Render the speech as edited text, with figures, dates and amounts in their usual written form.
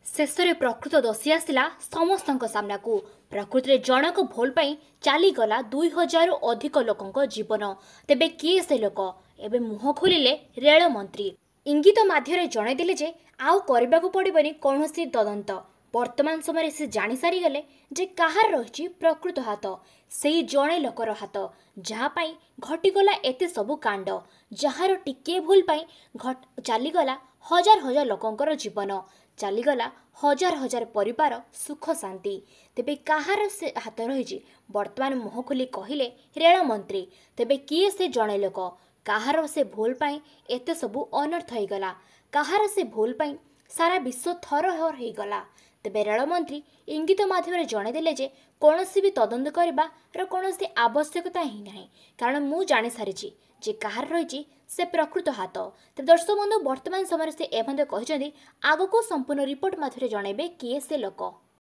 शेषରେ प्रकृत दसी आसला समस्त सामना को प्रकृति में जनक भोल पाई चलीगला 2000 अधिक लोकों जीवन। तेबे किए से लोक एबे मुह खोलिले रेल मंत्री इंगित माध्यम जनईदे जे आउ करने को पड़ोनी कौन तदंत। वर्तमान समय से जानी सारी गले जे कहार रही प्रकृत हाथ से जड़े लोकर हाथ जहाँपाई घटीगला एत सबू कांड जार टिके भूल पाई चलीगला हजार हजार लोकंकर जीवन चलीगला हजार हजार परिवार सुख शांति। तेबे कहार से हाथ रही वर्तमान मुह खोली कहले रेल मंत्री। तेबे किए से जड़े लोक कहार से भूल पाई एत सबू अनर्थ होगला कहार से भूल पाई सारा विश्व थरहर होगला। तेबे रेल मंत्री इंगित माध्यम जनईदे जे कौन भी तदंत कर कौन आवश्यकता ही ना कारण मु जानी सारी जे कहार रही से प्रकृत हाथ। तेज दर्शक बंधु वर्तमान समय से कहते आग को संपूर्ण रिपोर्ट माध्यम जनइबे किए से लोक।